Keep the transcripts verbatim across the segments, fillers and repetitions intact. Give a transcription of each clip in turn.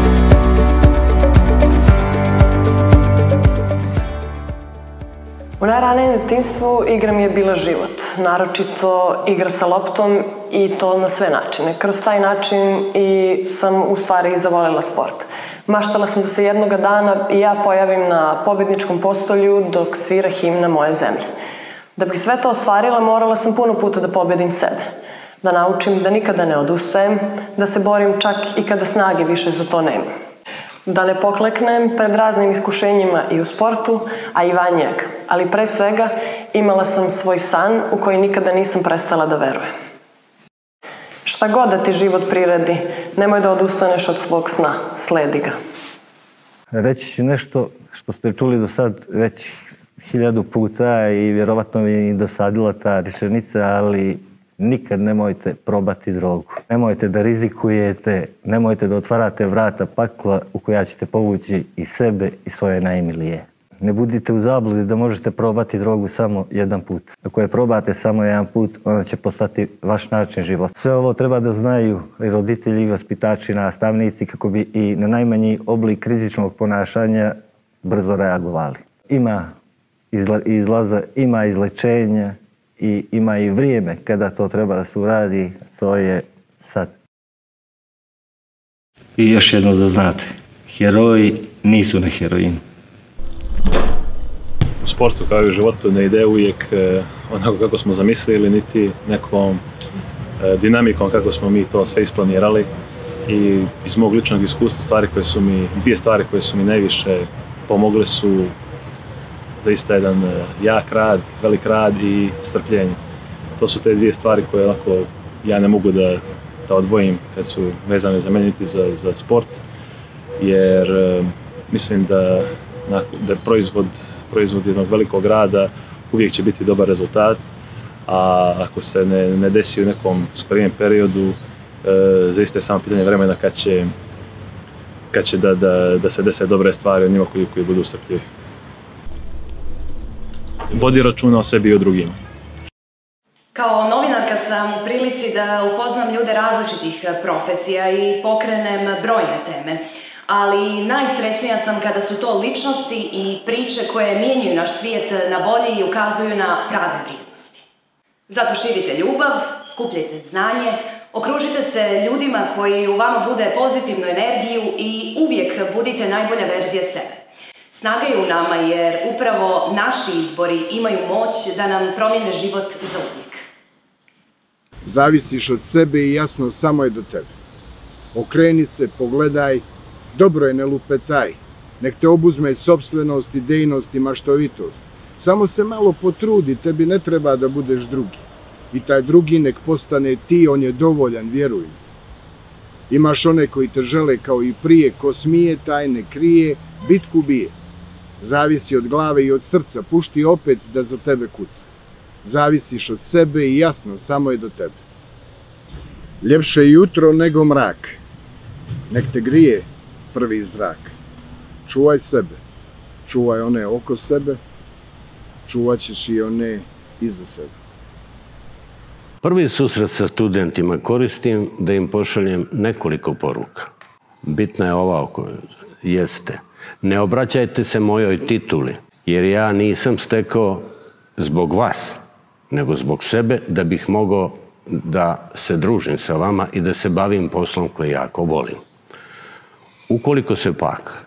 U najranijem djetinjstvu igra mi je bila život, naročito igra sa loptom i to na sve načine. Kroz taj način i sam u stvari i zavoljela sport. Maštala sam da se jednoga dana i ja pojavim na pobjedničkom postolju dok svira himna moje zemlje. Da bih sve to ostvarila, morala sam puno puta da pobjedim sebe. Da naučim da nikada ne odustajem, da se borim čak i kada snage više za to nemam. Da ne pokleknem pred raznim iskušenjima i u sportu, a i van njega. Ali pre svega imala sam svoj san u koji nikada nisam prestala da verujem. Šta god da ti život priredi, nemoj da odustaneš od svog sna, sledi ga. Reći ću nešto što ste čuli do sad već hiljadu puta i vjerovatno mi je i dosadila ta rečenica, ali nikad nemojte probati drogu. Nemojte da rizikujete, nemojte da otvarate vrata pakla u koja ćete povući i sebe i svoje najmilije. Ne budite u zabludi da možete probati drogu samo jedan put. Ako je probate samo jedan put, ona će postati vaš način života. Sve ovo treba da znaju i roditelji, i vaspitači, nastavnici, kako bi i na najmanji oblik rizičnog ponašanja brzo reagovali. Ima izlaza, ima izlečenja i ima i vrijeme kada to treba da se uradi, to je sad. I još jedno da znate, heroji nisu na heroinu. U sportu kao i u životu ne ide uvijek onako kako smo zamislili, niti nekom dinamikom kako smo mi to sve isplanirali. I iz mog ličnog iskustva stvari koje su mi, dvije stvari koje su mi najviše pomogle su zaista jedan jak rad, velik rad i strpljenje. To su te dvije stvari koje onako ja ne mogu da, da odvojim kad su vezane za mene niti za, za sport, jer mislim da, da proizvod, proizvod jednog velikog rada uvijek će biti dobar rezultat, a ako se ne, ne desi u nekom skorijem periodu, e, zaista je samo pitanje vremena kad će, kad će da, da, da se dese dobre stvari od njima koji, koji budu strpljivi. Vodi računa o sebi i o drugima. Kao novinarka sam u prilici da upoznam ljude različitih profesija i pokrenem brojne teme. Ali najsrećnija sam kada su to ličnosti i priče koje mijenjaju naš svijet na bolje i ukazuju na prave vrijednosti. Zato širite ljubav, skupljajte znanje, okružite se ljudima koji u vama bude pozitivnu energiju i uvijek budite najbolja verzija sebe. Snaga je u nama jer upravo naši izbori imaju moć da nam promijene život za uvijek. Zavisiš od sebe i jasno samo je do tebe. Okreni se, pogledaj, dobro je, ne lupetaj. Nek te obuzme sopstvenost, idejnost i maštovitost. Samo se malo potrudi, tebi ne treba da budeš drugi. I taj drugi nek postane ti, on je dovoljan, vjeruj mi. Imaš one koji te žele kao i prije, ko smije, taj ne krije, bitku bije. Zavisi od glave i od srca, pušti opet da za tebe kuca. Zavisiš od sebe i jasno, samo je do tebe. Ljepše jutro nego mrak. Nek te grije prvi zrak. Čuvaj sebe, čuvaj one oko sebe, čuvat ćeš i one iza sebe. Prvi susret sa studentima koristim da im pošaljem nekoliko poruka. Bitna je ova o kojoj jeste. Ne obraćajte se mojoj tituli, jer ja nisam stekao zbog vas, nego zbog sebe, da bih mogao da se družim sa vama i da se bavim poslom koji jako volim. Ukoliko se pak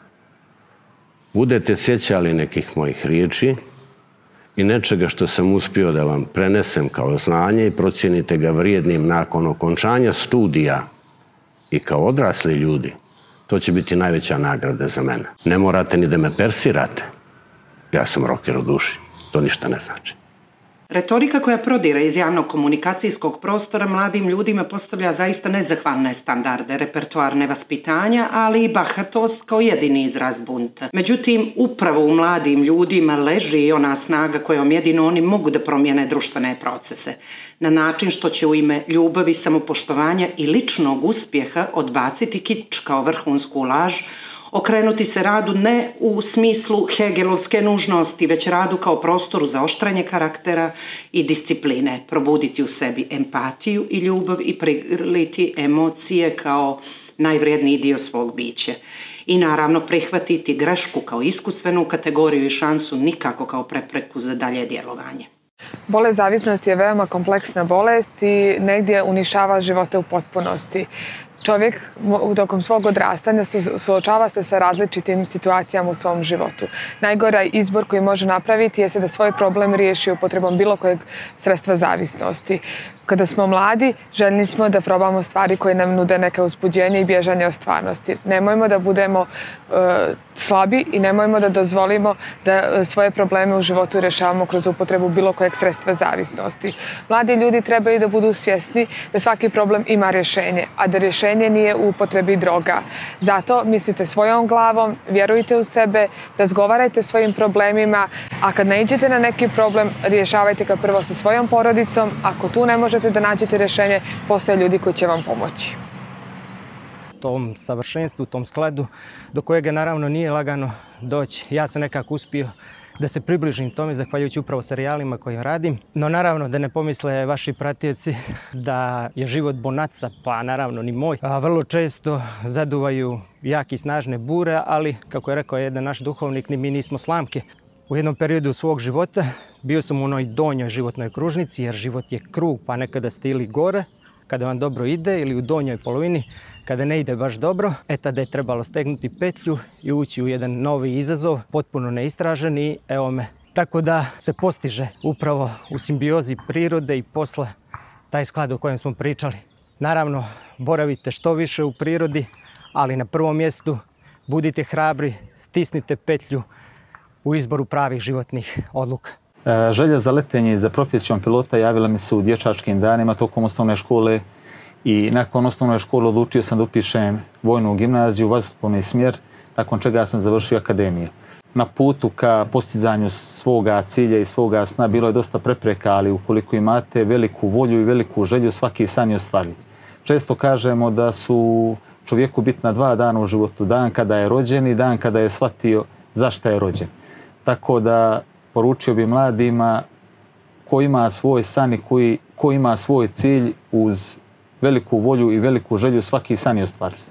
budete sjećali nekih mojih riječi i nečega što sam uspio da vam prenesem kao znanje i procijenite ga vrijednim nakon okončanja studija i kao odrasli ljudi, to će biti najveća nagrada za mene. Ne morate ni da me persirate. Ja sam rocker u duši. To ništa ne znači. Retorika koja prodire iz javnog komunikacijskog prostora mladim ljudima postavlja zaista nezahvalne standarde repertoarne vaspitanja, ali i bahatost kao jedini izraz bunta. Međutim, upravo u mladim ljudima leži i ona snaga kojom jedino oni mogu da promijene društvene procese, na način što će u ime ljubavi, samopoštovanja i ličnog uspjeha odbaciti kič kao vrhunsku laž, Okrenuti se radu ne u smislu hegelovske nužnosti, već radu kao prostoru za oštranje karaktera i discipline. Probuditi u sebi empatiju i ljubav i priliti emocije kao najvrijedniji dio svog bića. I naravno prihvatiti grešku kao iskustvenu kategoriju i šansu, nikako kao prepreku za dalje djelovanje. Bolest zavisnosti je veoma kompleksna bolest i negdje uništava živote u potpunosti. Čovjek tokom svog odrastanja suočava se sa različitim situacijama u svom životu. Najgora izbor koji može napraviti je da svoj problem riješi upotrebom bilo kojeg sredstva zavisnosti. Kada smo mladi, željni smo da probamo stvari koje nam nude neke uzbuđenje i bježanje od stvarnosti. Nemojmo da budemo uh, slabi i nemojmo da dozvolimo da svoje probleme u životu rješavamo kroz upotrebu bilo kojeg sredstva zavisnosti. Mladi ljudi trebaju da budu svjesni da svaki problem ima rješenje, a da rješenje nije u upotrebi droga. Zato mislite svojom glavom, vjerujte u sebe, razgovarajte svojim problemima, a kad naiđete na neki problem, rješavajte ga prvo sa svojom porodicom. Ako tu ne možete da nađete rješenje, postoje ljudi koji će vam pomoći. Tom savršenstvu, tom skladu, do kojega naravno nije lagano doći. Ja sam nekako uspio da se približim tome, zahvaljujući upravo serijalima koje radim. No naravno da ne pomisle vaši pratioci da je život bonaca, pa naravno ni moj. A vrlo često zaduvaju jaki i snažne bure, ali kako je rekao jedan naš duhovnik, ni mi nismo slamke. U jednom periodu svog života bio sam u onoj donjoj životnoj kružnici, jer život je krug, pa nekada ste ili gore, kada vam dobro ide, ili u donjoj polovini, kada ne ide baš dobro, e tada je trebalo stegnuti petlju i ući u jedan novi izazov, potpuno neistražen i evo me. Tako da se postiže upravo u simbiozi prirode i posla taj sklad o kojem smo pričali. Naravno, boravite što više u prirodi, ali na prvom mjestu budite hrabri, stisnite petlju u izboru pravih životnih odluka. Želja za letenje i za profesijom pilota javila mi se u dječačkim danima tokom osnovne škole i nakon osnovne škole odlučio sam da upišem vojnu gimnaziju, vazduhoplovni smjer, nakon čega sam završio akademiju. Na putu ka postizanju svoga cilja i svoga sna bilo je dosta prepreka, ali ukoliko imate veliku volju i veliku želju, svaki san je ostvariv. Često kažemo da su čovjeku bitna dva dana u životu, dan kada je rođen i dan kada je shvatio zašto je rođen. Tako da poručio bi mladima ko ima svoj san i koji, ko ima svoj cilj uz veliku volju i veliku želju, svaki san je ostvariv.